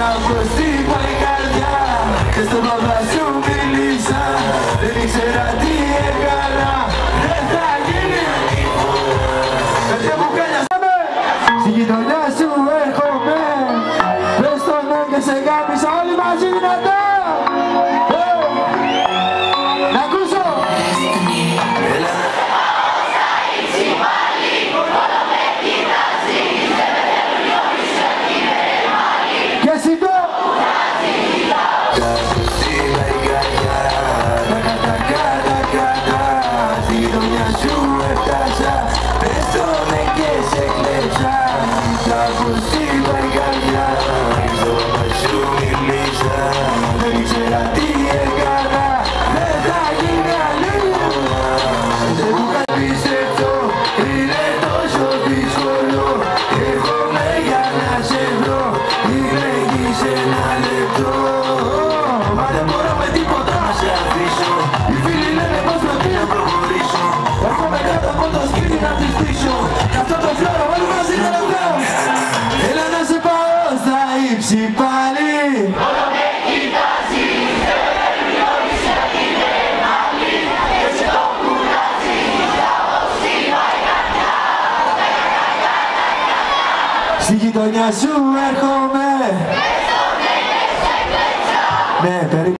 πως τύπα η καρδιά και στον παπά σου μίλησα. Δεν ήξερα τι έκανα, δεν θα γίνει. Παιδιά μου καλιάσαμε, στη γειτονιά σου έρχομαι. Πες το ναι και σε γάμισα όλοι μαζί δυνατά. Να ακούσω. Και εσύ το. Στη γειτονιά σου έφτασα. Πες το ναι και σε κλέψα. Κάπως είπα η καρδιά και στο παπά σου μίλησα. Δεν ήξερα τι έκανα, δεν θα γίνει αλλού. Δεν μου πιστέψω, είναι τόσο δύσκολο. Έρχομαι για να σε βρω, είναι εκεί σε ένα λεπτό. Μα δεν μπορώ με τίποτα να σε αφήσω. Οι φίλοι λένε πως πρέπει να προχωρήσω. Έρχομαι κάτω από το σκύλι να τις πείσω. Κι αυτό το φλόρο όλοι μαζί να το βγάλω. Έλα να σε πάω στα ύψη πάλι. Όλο με κοιτάζει, δεν θέλει όλοι σε είναι μαλλί. Και σε το κουράζει, κάπως είπα η καρδιά. Στη γειτονιά σου έρχομαι. Ναι, περίπου.